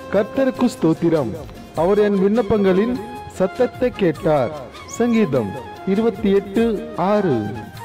கர்த்தருக்கு ஸ்தோத்திரம். அவர் என் விண்ணப்பங்களின் சத்தத்தை கேட்டார். சங்கீதம் 28:6.